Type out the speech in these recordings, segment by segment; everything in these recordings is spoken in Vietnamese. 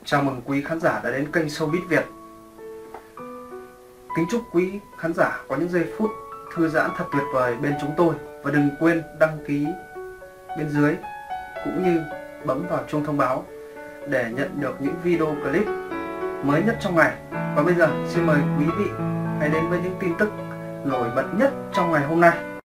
Chào mừng quý khán giả đã đến kênh Showbiz Việt. Kính chúc quý khán giả có những giây phút thư giãn thật tuyệt vời bên chúng tôi. Và đừng quên đăng ký bên dưới cũng như bấm vào chuông thông báo để nhận được những video clip mới nhất trong ngày. Và bây giờ xin mời quý vị hãy đến với những tin tức nổi bật nhất trong ngày hôm nay.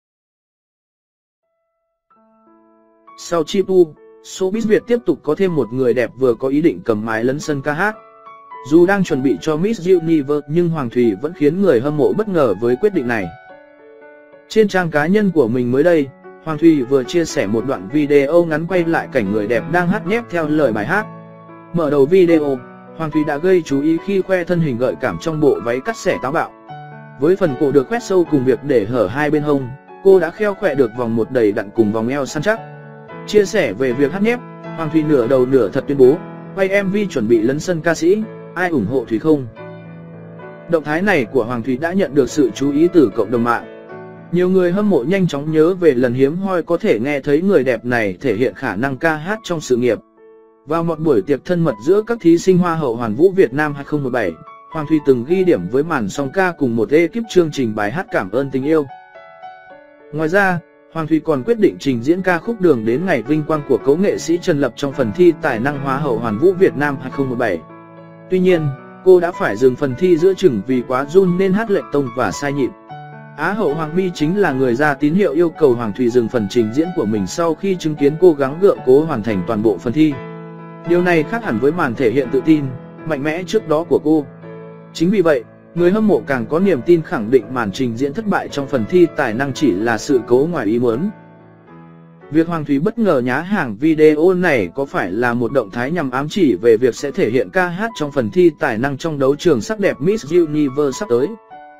Sau Chipu, Showbiz Việt tiếp tục có thêm một người đẹp vừa có ý định cầm mái lấn sân ca hát. Dù đang chuẩn bị cho Miss Universe nhưng Hoàng Thùy vẫn khiến người hâm mộ bất ngờ với quyết định này. Trên trang cá nhân của mình mới đây, Hoàng Thùy vừa chia sẻ một đoạn video ngắn quay lại cảnh người đẹp đang hát nhép theo lời bài hát. Mở đầu video, Hoàng Thùy đã gây chú ý khi khoe thân hình gợi cảm trong bộ váy cắt xẻ táo bạo. Với phần cổ được khoét sâu cùng việc để hở hai bên hông, cô đã kheo khoẹ được vòng một đầy đặn cùng vòng eo săn chắc. Chia sẻ về việc hát nhép, Hoàng Thùy nửa đầu nửa thật tuyên bố, quay MV chuẩn bị lấn sân ca sĩ, ai ủng hộ Thùy không? Động thái này của Hoàng Thùy đã nhận được sự chú ý từ cộng đồng mạng. Nhiều người hâm mộ nhanh chóng nhớ về lần hiếm hoi có thể nghe thấy người đẹp này thể hiện khả năng ca hát trong sự nghiệp. Vào một buổi tiệc thân mật giữa các thí sinh Hoa hậu Hoàn vũ Việt Nam 2017, Hoàng Thùy từng ghi điểm với màn song ca cùng một ekip chương trình bài hát Cảm ơn tình yêu. Ngoài ra, Hoàng Thùy còn quyết định trình diễn ca khúc Đường đến ngày vinh quang của cố nghệ sĩ Trần Lập trong phần thi tài năng Hoa hậu Hoàn vũ Việt Nam 2017. Tuy nhiên, cô đã phải dừng phần thi giữa chừng vì quá run nên hát lệch tông và sai nhịp. Á hậu Hoàng My chính là người ra tín hiệu yêu cầu Hoàng Thùy dừng phần trình diễn của mình sau khi chứng kiến cô gắng gượng cố hoàn thành toàn bộ phần thi. Điều này khác hẳn với màn thể hiện tự tin, mạnh mẽ trước đó của cô. Chính vì vậy, người hâm mộ càng có niềm tin khẳng định màn trình diễn thất bại trong phần thi tài năng chỉ là sự cố ngoài ý muốn. Việc Hoàng Thùy bất ngờ nhá hàng video này có phải là một động thái nhằm ám chỉ về việc sẽ thể hiện ca hát trong phần thi tài năng trong đấu trường sắc đẹp Miss Universe sắp tới?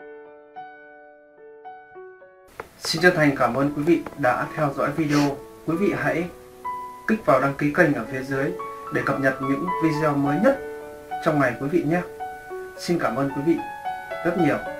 Xin chân thành cảm ơn quý vị đã theo dõi video. Quý vị hãy kích vào đăng ký kênh ở phía dưới để cập nhật những video mới nhất trong ngày quý vị nhé. Xin cảm ơn quý vị rất nhiều.